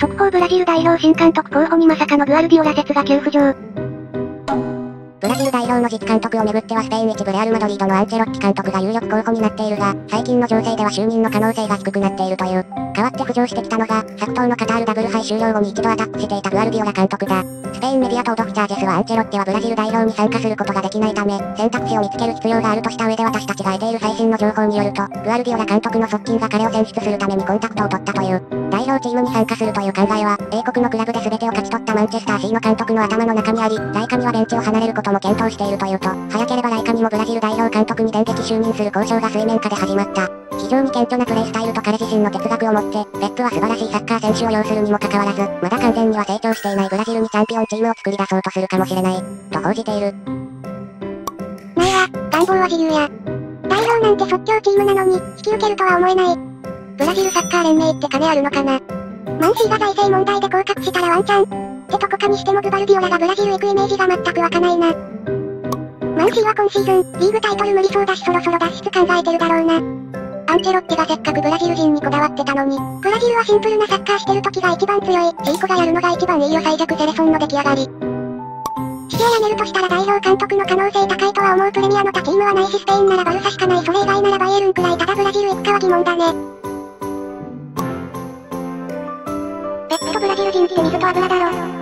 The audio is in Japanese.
速報ブラジル代表新監督候補にまさかのグアルディオラ説が急浮上。 ブラジル代表の次期監督をめぐってはスペイン一部レアルマドリードのアンチェロッティ監督が有力候補になっているが、最近の情勢では就任の可能性が低くなっているという。代わって浮上してきたのが、昨冬のカタールダブル杯終了後に一度アタックしていたグアルディオラ監督だ。スペインメディアトードフチャージェスはアンチェロッテはブラジル代表に参加することができないため、選択肢を見つける必要があるとした上で私たちが得ている最新の情報によると、グアルディオラ監督の側近が彼を選出するためにコンタクトを取ったという。代表チームに参加するという考えは、英国のクラブで全てを勝ち取ったマンチェスター C の監督の頭の中にあり、ライカにはベンチを離れることも検討しているというと、早ければライカにもブラジル代表監督に電撃就任する交渉が水面下で始まった。非常に謙虚なプレースタイルと彼自身の哲学を持って、ペップは素晴らしいサッカー選手を擁するにもかかわらず、まだ完全には成長していないブラジルにチャンピオンチームを作り出そうとするかもしれない、と報じている。 ないわ、願望は自由や。代表なんて即興チームなのに、引き受けるとは思えない。ブラジルサッカー連盟って金あるのかな。マンシーが財政問題で降格したらワンチャン。ってとこかにしてもグバルディオラがブラジル行くイメージが全く湧かないな。マンシーは今シーズン、リーグタイトル無理そうだしそろそろ脱出考えてるだろうな。アンチェロッテがせっかくブラジル人にこだわってたのに、ブラジルはシンプルなサッカーしてる時が一番強い、チーコがやるのが一番いいよ最弱セレソンの出来上がり。父親辞めるとしたら代表監督の可能性高いとは思うプレミアの他チームはないしスペインならバルサしかないそれ以外ならバイエルンくらいただブラジル行くかは疑問だね。ペップとブラジル人って水と油だろ。